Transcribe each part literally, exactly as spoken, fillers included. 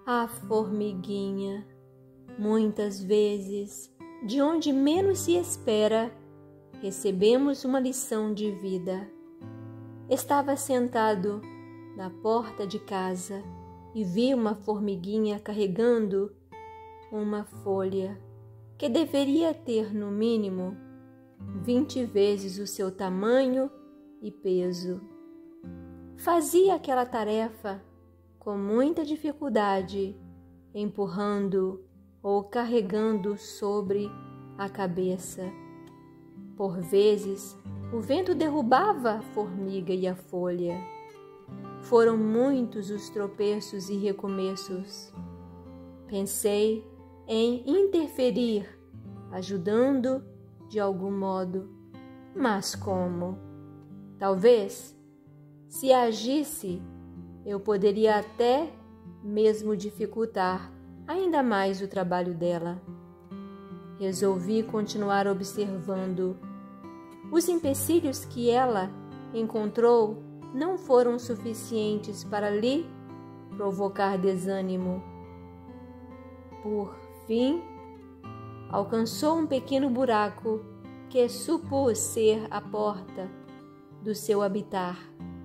A formiguinha, muitas vezes, de onde menos se espera, recebemos uma lição de vida. Estava sentado na porta de casa e vi uma formiguinha carregando uma folha que deveria ter, no mínimo, vinte vezes o seu tamanho e peso. Fazia aquela tarefa com muita dificuldade, empurrando ou carregando sobre a cabeça. Por vezes, o vento derrubava a formiga e a folha. Foram muitos os tropeços e recomeços. Pensei em interferir, ajudando de algum modo. Mas como? Talvez, se agisse, eu poderia até mesmo dificultar ainda mais o trabalho dela. Resolvi continuar observando. Os empecilhos que ela encontrou não foram suficientes para lhe provocar desânimo. Por fim, alcançou um pequeno buraco que supus ser a porta do seu habitar.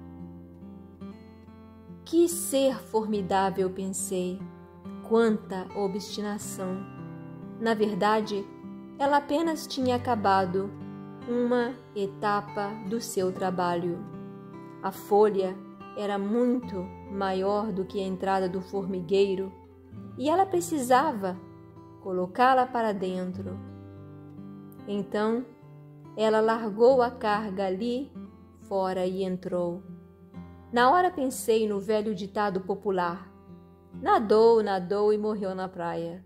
Que ser formidável, pensei. Quanta obstinação! Na verdade, ela apenas tinha acabado uma etapa do seu trabalho. A folha era muito maior do que a entrada do formigueiro e ela precisava colocá-la para dentro. Então, ela largou a carga ali fora e entrou. Na hora pensei no velho ditado popular: nadou, nadou e morreu na praia.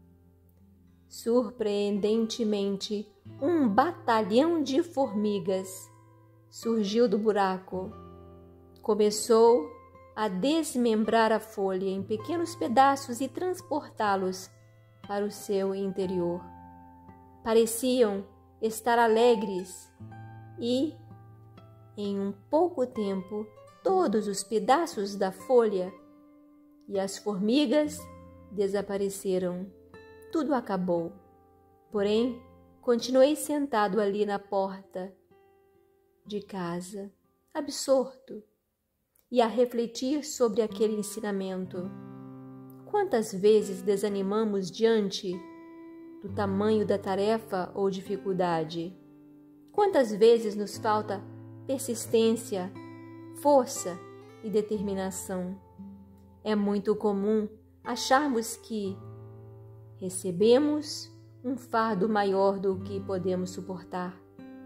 Surpreendentemente, um batalhão de formigas surgiu do buraco. Começou a desmembrar a folha em pequenos pedaços e transportá-los para o seu interior. Pareciam estar alegres e, em um pouco tempo, todos os pedaços da folha e as formigas desapareceram. Tudo acabou. Porém, continuei sentado ali na porta de casa, absorto, e a refletir sobre aquele ensinamento. Quantas vezes desanimamos diante do tamanho da tarefa ou dificuldade? Quantas vezes nos falta persistência, força e determinação? É muito comum acharmos que recebemos um fardo maior do que podemos suportar.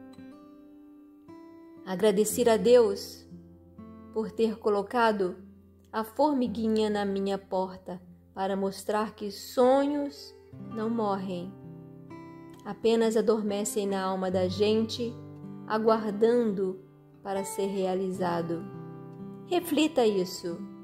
Agradecer a Deus por ter colocado a formiguinha na minha porta para mostrar que sonhos não morrem, apenas adormecem na alma da gente, aguardando para ser realizado. Reflita isso.